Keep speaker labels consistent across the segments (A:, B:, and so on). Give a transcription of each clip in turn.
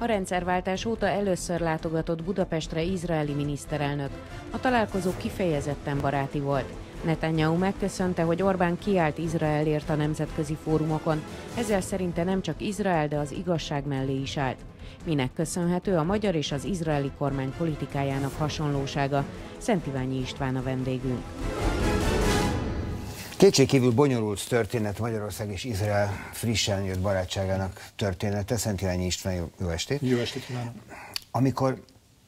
A: A rendszerváltás óta először látogatott Budapestre izraeli miniszterelnök. A találkozó kifejezetten baráti volt. Netanyahu megköszönte, hogy Orbán kiállt Izraelért a nemzetközi fórumokon, ezzel szerinte nem csak Izrael, de az igazság mellé is állt. Minek köszönhető a magyar és az izraeli kormány politikájának hasonlósága? Szent Iványi István a vendégünk.
B: Kétségkívül bonyolult történet Magyarország és Izrael frissen jött barátságának története. Szent Iványi István, jó estét!
C: Jó estét kívánok!
B: Amikor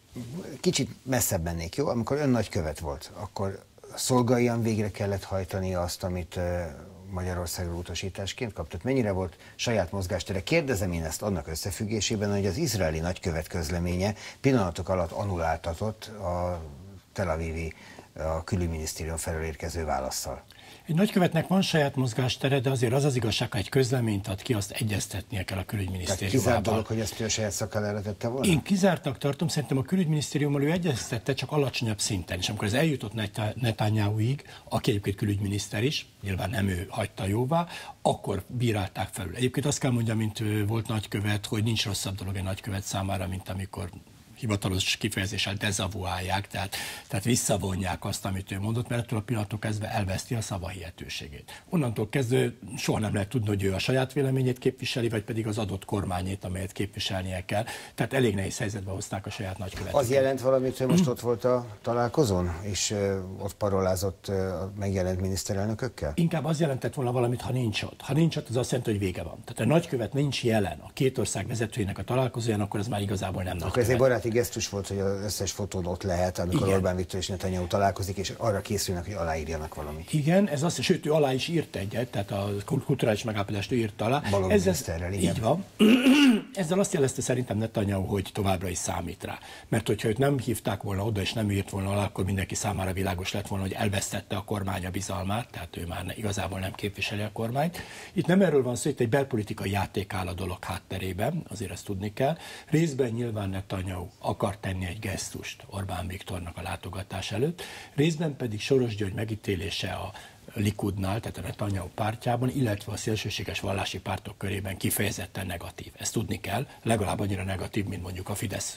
B: kicsit messzebb mennék, jó? Amikor ön nagykövet volt, akkor szolgáljan végre kellett hajtani azt, amit Magyarországról utasításként kapott. Mennyire volt saját mozgástere? Kérdezem én ezt annak összefüggésében, hogy az izraeli nagykövet közleménye pillanatok alatt annuláltatott a Tel Avivi, a külügyminisztérium felől érkező válasszal.
C: Egy nagykövetnek van saját mozgástere, de azért az az igazság, ha egy közleményt ad ki, azt egyeztetnie kell a külügyminisztériumával.
B: Kizárt dolog, hogy ezt ő a saját szakállára tette volna?
C: Én kizártnak tartom, szerintem a külügyminisztériummal ő egyeztette, csak alacsonyabb szinten. És amikor ez eljutott Netanyahuig, aki egyébként külügyminiszter is, nyilván nem ő hagyta jóvá, akkor bírálták felül. Egyébként azt kell mondjam, mint volt nagykövet, hogy nincs rosszabb dolog egy nagykövet számára, mint amikor hivatalos kifejezéssel dezavuálják, tehát visszavonják azt, amit ő mondott, mert ettől a pillanattól kezdve elveszti a szavahihetőségét. Onnantól kezdve soha nem lehet tudni, hogy ő a saját véleményét képviseli, vagy pedig az adott kormányét, amelyet képviselnie kell. Tehát elég nehéz helyzetbe hozták a saját nagyköveteket.
B: Az jelent valamit, hogy most ott volt a találkozón, és ott parolázott a megjelent miniszterelnökökkel?
C: Inkább az jelentett volna valamit, ha nincs ott. Ha nincs ott, az azt jelenti, hogy vége van. Tehát a nagykövet nincs jelen a két ország vezetőjének a találkozóján, akkor ez már igazából nem nagykövet. Gesztus volt, hogy az összes fotón ott lehet, amikor Orbán Viktor és Netanyahu találkozik, és arra készülnek, hogy aláírjanak valamit. Igen, ez azt, sőt, ő alá is írt egyet, tehát a kulturális megállapodást ő írt alá.
B: Miniszterrel, igen.
C: Így van. Ezzel azt jelezte szerintem Netanyahu, hogy továbbra is számít rá. Mert hogyha őt nem hívták volna oda, és nem írt volna alá, akkor mindenki számára világos lett volna, hogy elvesztette a kormány a bizalmát, tehát ő már igazából nem képviseli a kormányt. Itt nem erről van szó, itt egy belpolitikai játék áll a dolog hátterében, azért ezt tudni kell. Részben nyilván Netanyahu akar tenni egy gesztust Orbán Viktornak a látogatás előtt, részben pedig Soros György megítélése a Likudnál, tehát a Netanyahu pártjában, illetve a szélsőséges vallási pártok körében kifejezetten negatív. Ezt tudni kell, legalább annyira negatív, mint mondjuk a Fidesz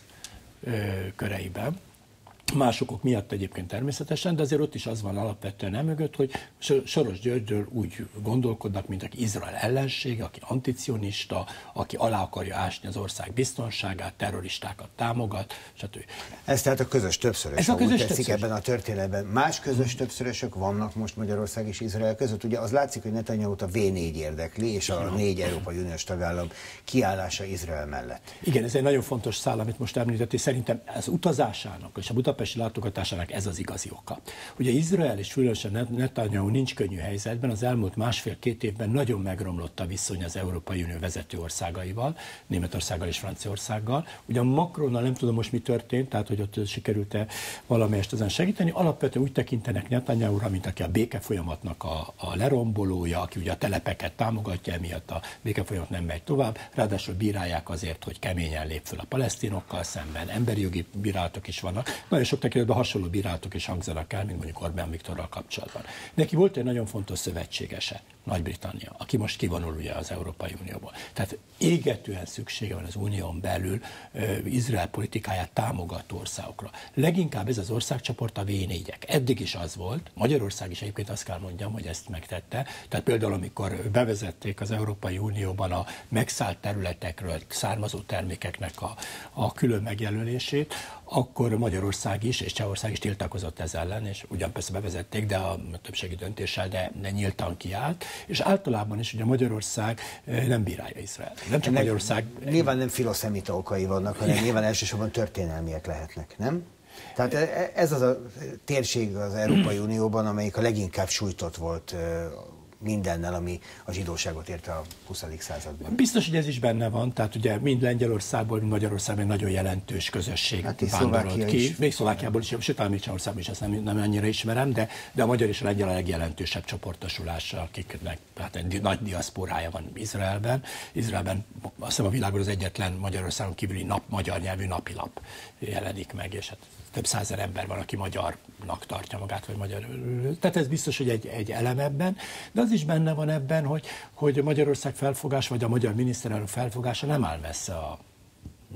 C: köreiben. Másokok miatt egyébként természetesen, de azért ott is az van alapvetően emögött, hogy Soros Györgyről úgy gondolkodnak, mint aki Izrael ellensége, aki anticionista, aki alá akarja ásni az ország biztonságát, terroristákat támogat, stb.
B: Ez tehát a közös többszörös.
C: Ez a közös
B: többszörös. Ebben a történetben. Más közös többszörösök vannak most Magyarország és Izrael között. Ugye az látszik, hogy Netanyahut a V4 érdekli, és a 4 Európai Uniós tagállam kiállása Izrael mellett.
C: Igen, ez egy nagyon fontos szál, amit most említett, és szerintem az utazásának és a budapesti látogatásának ez az igazi oka. Ugye Izrael és különösen Netanyahu nincs könnyű helyzetben, az elmúlt másfél-két évben nagyon megromlott a viszony az Európai Unió vezető országaival, Németországgal és Franciaországgal. Ugyan Macronnal nem tudom most mi történt, tehát hogy ott sikerült-e valamelyest ezen segíteni. Alapvetően úgy tekintenek Netanyahura, mint aki a békefolyamatnak a lerombolója, aki ugye a telepeket támogatja, emiatt a békefolyamat nem megy tovább. Ráadásul bírálják azért, hogy keményen lép föl a palesztinokkal szemben, emberi jogi bírálatok is vannak. Nagyon sok tekintetben hasonló bírálatok is hangzanak el, mint mondjuk Orbán Viktorral kapcsolatban. Neki volt egy nagyon fontos szövetségese, Nagy-Britannia, aki most kivonul ugye az Európai Unióból. Tehát égetően szüksége van az unión belül Izrael politikáját támogató országokra. Leginkább ez az országcsoport a V4-ek. Eddig is az volt, Magyarország is egyébként azt kell mondjam, hogy ezt megtette. Tehát például amikor bevezették az Európai Unióban a megszállt területekről származó termékeknek a külön megjelölését, akkor Magyarország is és Csehország is tiltakozott ez ellen, és ugyan persze bevezették, de a többségi döntéssel, de nyíltan kiállt, és általában is ugye Magyarország nem bírálja Izrael. Nem csak Magyarország...
B: Nyilván nem filoszemita okai vannak, hanem nyilván elsősorban történelmiek lehetnek, nem? Tehát ez az a térség az Európai Unióban, amelyik a leginkább sújtott volt mindennel, ami a zsidóságot érte a 20. században.
C: Biztos, hogy ez is benne van, tehát ugye mind Lengyelországból, mind Magyarországban egy nagyon jelentős közösség vándorolt ki. Még Szlovákiából is, sőt, talán még Csehországban is, ezt nem annyira ismerem, de a magyar és a lengyel a legjelentősebb csoportosulása, akiknek hát egy nagy diaszporája van Izraelben. Izraelben azt hiszem a világon az egyetlen Magyarországon kívüli magyar nyelvű napilap jelenik meg, és hát több százezer ember van, aki magyarnak tartja magát, vagy magyar. Tehát ez biztos, hogy egy elem ebben, de az is benne van ebben, hogy Magyarország felfogása, vagy a magyar miniszterelnök felfogása nem áll messze a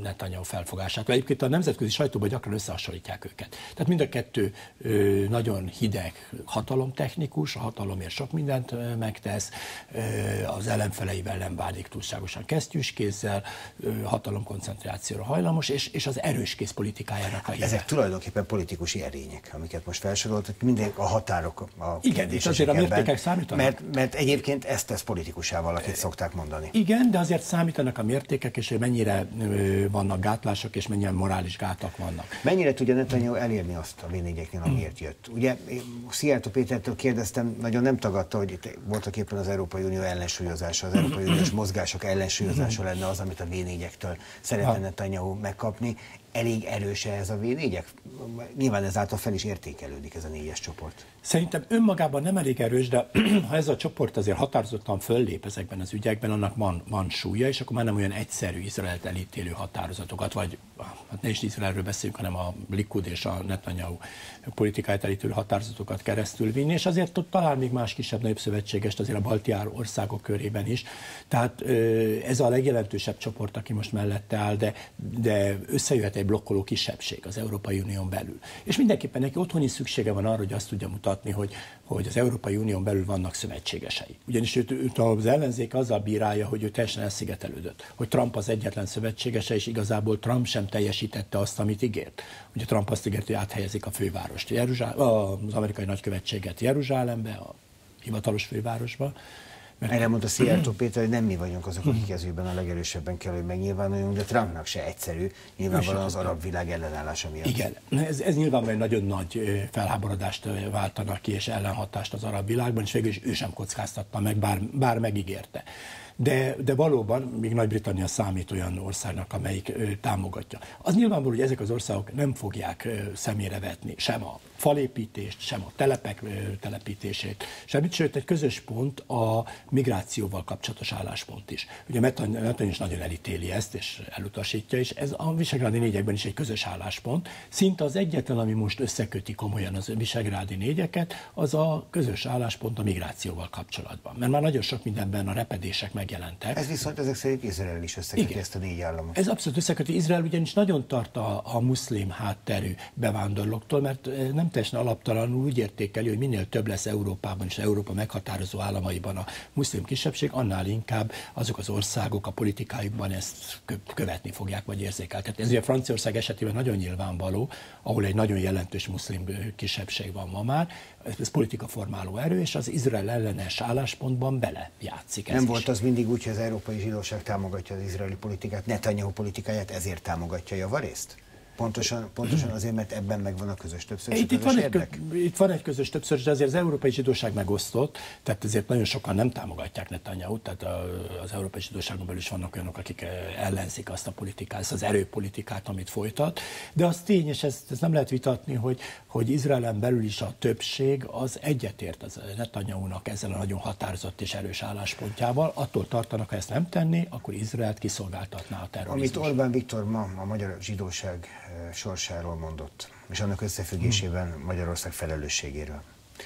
C: Netanyahu felfogását. Egyébként a nemzetközi sajtóban gyakran összehasonlítják őket. Tehát mind a kettő nagyon hideg hatalomtechnikus, a hatalomért sok mindent megtesz, az ellenfeleivel nem bánik túlságosan kesztyűskézzel, hatalomkoncentrációra hajlamos, és az erőskész politikájának a híve.
B: Ezek tulajdonképpen politikusi erények, amiket most felsoroltak, minden a határok a
C: igen, és azért a mértékek számítanak.
B: Mert egyébként ezt tesz politikusá valakit szokták mondani.
C: Igen, de azért számítanak a mértékek, és hogy mennyire vannak gátlások, és mennyire morális gátak vannak.
B: Mennyire tudja Netanyahu elérni azt a V4-eknél, amiért jött? Ugye Szijjártó Pétertől kérdeztem, nagyon nem tagadta, hogy itt voltak éppen az Európai Unió ellensúlyozása, az Európai Uniós mozgások ellensúlyozása lenne az, amit a V4-ektől szeretne Netanyahu megkapni. Elég erős ez a V4-ek? Nyilván ezáltal fel is értékelődik ez a 4-es csoport.
C: Szerintem önmagában nem elég erős, de ha ez a csoport azért határozottan föllép ezekben az ügyekben, annak van súlya, és akkor már nem olyan egyszerű Izraelt elítélő határozatokat, vagy hát ne is Izraelről beszéljünk, hanem a Likud és a Netanyahu politikáját elítélő határozatokat keresztül vinni, és azért ott talán még más kisebb-nagyobb szövetségest azért a balti országok körében is. Tehát ez a legjelentősebb csoport, aki most mellette áll, de összejöhet egy blokkoló kisebbség az Európai Unión belül. És mindenképpen neki otthon is szüksége van arra, hogy azt tudja mutatni, hogy az Európai Unión belül vannak szövetségesei. Ugyanis őt az ellenzék azzal bírálja, hogy ő teljesen elszigetelődött, hogy Trump az egyetlen szövetségese, és igazából Trump sem teljesítette azt, amit ígért. Ugye Trump azt ígért, hogy áthelyezik a fővárost, az amerikai nagykövetséget Jeruzsálembe, a hivatalos fővárosba.
B: Erre mondta Szijjártó Péter, hogy nem mi vagyunk azok, akik ezügyben a legerősebben kell, hogy megnyilvánuljunk, de Trumpnak se egyszerű, nyilvánvalóan az arab világ ellenállása miatt.
C: Igen, ez nyilvánvalóan nagyon nagy felháborodást váltanak ki, és ellenhatást az arab világban, és végül is ő sem kockáztatta meg, bár megígérte. De valóban még Nagy-Britannia számít olyan országnak, amelyik támogatja. Az nyilvánvaló, hogy ezek az országok nem fogják szemére vetni sem a falépítést, sem a telepek telepítését, semmit, sőt egy közös pont a migrációval kapcsolatos álláspont is. Ugye Netanyahu is nagyon elítéli ezt, és elutasítja, és ez a visegrádi négyekben is egy közös álláspont. Szinte az egyetlen, ami most összeköti komolyan az visegrádi négyeket, az a közös álláspont a migrációval kapcsolatban. Mert már nagyon sok mindenben a repedések megjelentek.
B: Ez viszont ezek szerint Izrael is összeköti ezt a 4 államot.
C: Ez abszolút összeköti. Izrael ugyanis nagyon tart a muszlim hátterű bevándorlóktól, mert nem teljesen alaptalanul úgy értékeli, hogy minél több lesz Európában és Európa meghatározó államaiban a muszlim kisebbség, annál inkább azok az országok a politikájukban ezt követni fogják, vagy érzékeltetni. Ez ugye Franciaország esetében nagyon nyilvánvaló, ahol egy nagyon jelentős muszlim kisebbség van ma már, ez politikaformáló erő, és az Izrael ellenes álláspontban belejátszik.
B: Nem volt az mindig úgy, hogy az európai zsidóság támogatja az izraeli politikát, Netanyahu politikáját, ezért támogatja javarészt? Pontosan azért, mert ebben megvan a közös többszörös érdek?
C: Itt van egy közös többszörös, de azért az európai zsidóság megosztott, tehát ezért nagyon sokan nem támogatják Netanyahut, tehát az európai zsidóságon belül is vannak olyanok, akik ellenzik azt a politikát, ezt az erőpolitikát, amit folytat. De az tény, és ezt nem lehet vitatni, hogy Izraelen belül is a többség az egyetért az Netanyahunak ezzel a nagyon határozott és erős álláspontjával. Attól tartanak, ha ezt nem tenné, akkor Izraelt kiszolgáltatná a terrorizmus.
B: Amit Orbán Viktor ma a magyar zsidóság sorsáról mondott, és annak összefüggésében Magyarország felelősségéről.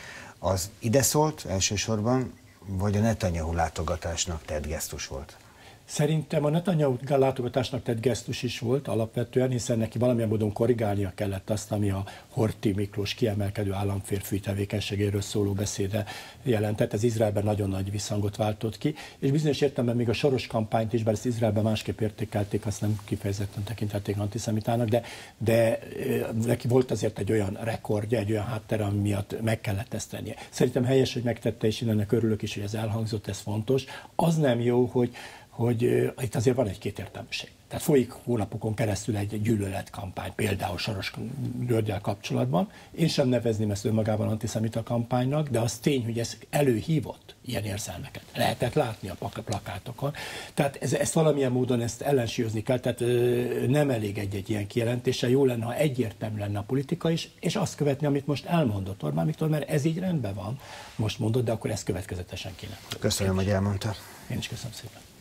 B: Az ide szólt elsősorban, vagy a Netanyahu látogatásnak tett gesztus volt?
C: Szerintem a Netanyahu látogatásnak tett gesztus is volt alapvetően, hiszen neki valamilyen módon korrigálnia kellett azt, ami a Horthy Miklós kiemelkedő államférfi tevékenységéről szóló beszéde jelentett. Ez Izraelben nagyon nagy visszhangot váltott ki, és bizonyos értelemben még a Soros kampányt is, bár ezt Izraelben másképp értékelték, azt nem kifejezetten tekintették antiszemitának, de neki volt azért egy olyan rekordja, egy olyan háttere, ami miatt meg kellett ezt tennie. Szerintem helyes, hogy megtette, és ennek örülök is, hogy ez elhangzott, ez fontos. Az nem jó, hogy itt azért van egy kétértelműség. Tehát folyik hónapokon keresztül egy gyűlöletkampány, például Soros Györggyel kapcsolatban. Én sem nevezném ezt önmagában antiszemita kampánynak, de az tény, hogy ez előhívott ilyen érzelmeket. Lehetett látni a plakátokon. Tehát ezt valamilyen módon ezt ellensúlyozni kell, tehát nem elég egy ilyen kijelentéssel. Jó lenne, ha egyértelmű lenne a politika is, és azt követni, amit most elmondott Orbán Viktor, mert ez így rendben van, most mondod, de akkor ezt következetesen kéne.
B: Köszönöm, hogy elmondta.
C: Én is köszönöm szépen.